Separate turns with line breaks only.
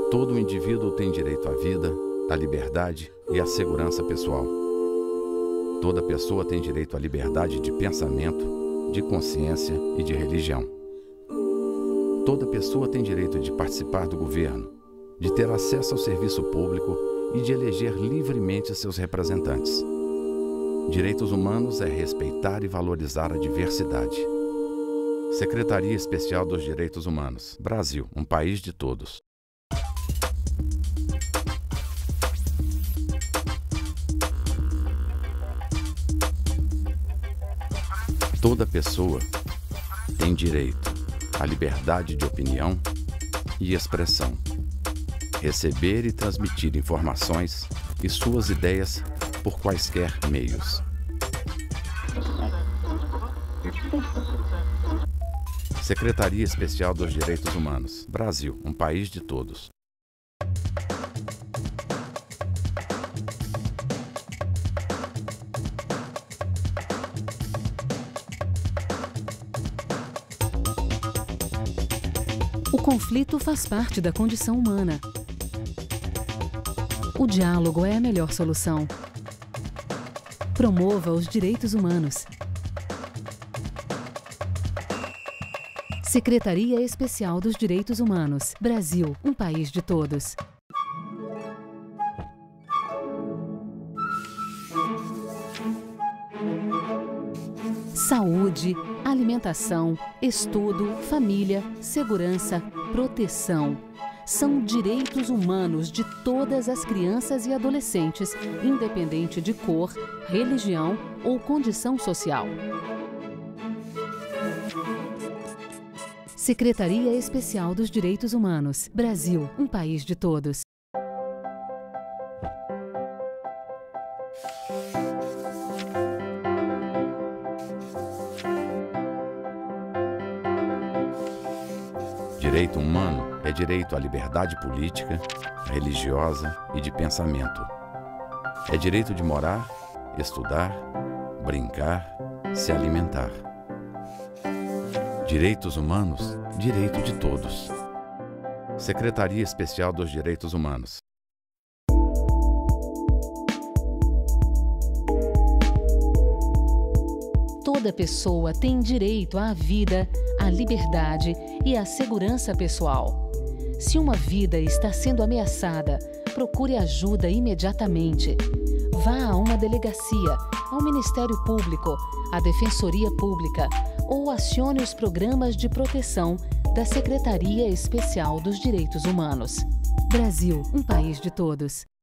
Todo indivíduo tem direito à vida, à liberdade e à segurança pessoal. Toda pessoa tem direito à liberdade de pensamento, de consciência e de religião. Toda pessoa tem direito de participar do governo, de ter acesso ao serviço público e de eleger livremente seus representantes. Direitos humanos é respeitar e valorizar a diversidade. Secretaria Especial dos Direitos Humanos. Brasil, um país de todos. Toda pessoa tem direito à liberdade de opinião e expressão, receber e transmitir informações e suas ideias por quaisquer meios. Secretaria Especial dos Direitos Humanos. Brasil, um país de todos.
O conflito faz parte da condição humana. O diálogo é a melhor solução. Promova os direitos humanos. Secretaria Especial dos Direitos Humanos. Brasil, um país de todos. Saúde, alimentação, estudo, família, segurança, proteção. São direitos humanos de todas as crianças e adolescentes, independente de cor, religião ou condição social. Secretaria Especial dos Direitos Humanos. Brasil, um país de todos.
Direito humano é direito à liberdade política, religiosa e de pensamento. É direito de morar, estudar, brincar, se alimentar. Direitos humanos, direito de todos. Secretaria Especial dos Direitos Humanos.
Toda pessoa tem direito à vida, à liberdade e à segurança pessoal. Se uma vida está sendo ameaçada, procure ajuda imediatamente. Vá a uma delegacia, ao Ministério Público, à Defensoria Pública ou acione os programas de proteção da Secretaria Especial dos Direitos Humanos. Brasil, um país de todos.